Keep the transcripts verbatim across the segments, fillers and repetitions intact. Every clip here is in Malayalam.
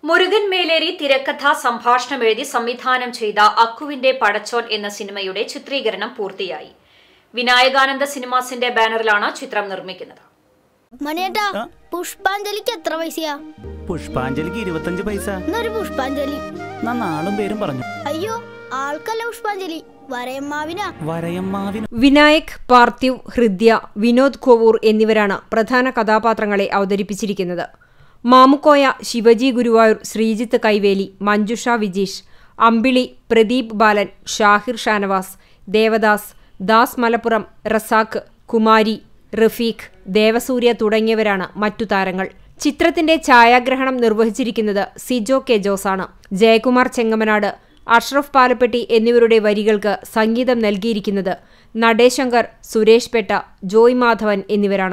മുരുകൻ മേലേരി തിരക്കഥാ സംഭാഷണം എഴുതി സംവിധാനം ചെയ്ത അക്കുവിന്റെ പടച്ചോൻ എന്ന സിനിമയുടെ ചിത്രീകരണം പൂർത്തിയായി. വിനായകാനന്ദ സിനിമാസിന്റെ ബാനറിലാണ് ചിത്രം നിർമ്മിക്കുന്നത്. പുഷ്പാഞ്ജലിക്ക് എത്ര പൈസയാ? പുഷ്പാഞ്ജലിക്ക് ഇരുപത്തഞ്ച് പൈസ. പുഷ്പാഞ്ജലി നാളും പേരും പറഞ്ഞു. അയ്യോ, ആൾക്കല്ല പുഷ്പാഞ്ജലി, വരയമ്മാവിനാ. വരയമ്മാവിന്. വിനായക്, പാർത്ഥിവ്, ഹൃദ്യ, വിനോദ് കോവൂർ എന്നിവരാണ് പ്രധാന കഥാപാത്രങ്ങളെ അവതരിപ്പിച്ചിരിക്കുന്നത്. മാമുക്കോയ, ശിവജി ഗുരുവായൂർ, ശ്രീജിത്ത് കൈവേലി, മഞ്ജുഷ വിജീഷ്, അമ്പിളി, പ്രദീപ് ബാലൻ, ഷാഹിർ ഷാനവാസ്, ദേവദാസ്, ദാസ് മലപ്പുറം, റസാഖ്, കുമാരി, റഫീഖ്, ദേവസൂര്യ തുടങ്ങിയവരാണ് മറ്റു താരങ്ങൾ. ചിത്രത്തിന്റെ ഛായാഗ്രഹണം നിർവഹിച്ചിരിക്കുന്നത് സിജോ കെ ജോസാണ്. ജയകുമാർ ചെങ്ങമനാട്, അഷ്റഫ് പാലപ്പെട്ടി എന്നിവരുടെ വരികൾക്ക് സംഗീതം നൽകിയിരിക്കുന്നത് നടേശങ്കർ, സുരേഷ് പെട്ട, ജോയ് മാധവൻ എന്നിവരാണ്.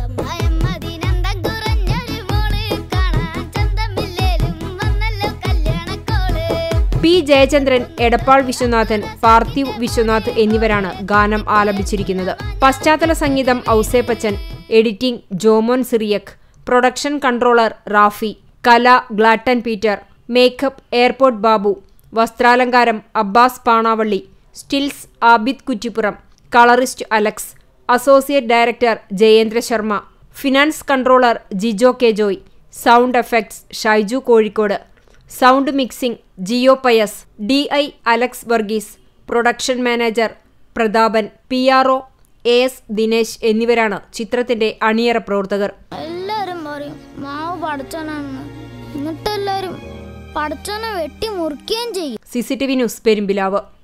പി ജയചന്ദ്രൻ, എടപ്പാൾ വിശ്വനാഥൻ, പാർത്ഥിവ് വിശ്വനാഥ് എന്നിവരാണ് ഗാനം ആലപിച്ചിരിക്കുന്നത്. പശ്ചാത്തല സംഗീതം Ouseppachan, editing Jomon Cyriac, production controller Rafi, കല ഗ്ലാട്ടൻ പീറ്റർ, മേക്കപ്പ് എയർപോർട്ട് ബാബു, വസ്ത്രാലങ്കാരം Abbas Panavally, stills Abid Kuttippuram, colourist Alex, associate director Jayendra Sharma, finance controller Jijo K Joy, sound effects Shaiju Kozhikode, sound mixing Jiyo Payas, D I Alex Varghese, production manager Prathapan, P R O A S Dinesh എന്നിവരാണ് ചിത്രത്തിന്റെ അണിയറ പ്രവർത്തകർ. എല്ലാരും പറയും മാവ് പടച്ചോനാണെന്ന്, എന്നിട്ട് എല്ലാരും പടച്ചോനെ വെട്ടി മുറിക്കുകയും ചെയ്യും. C C T V news Perumpilavu.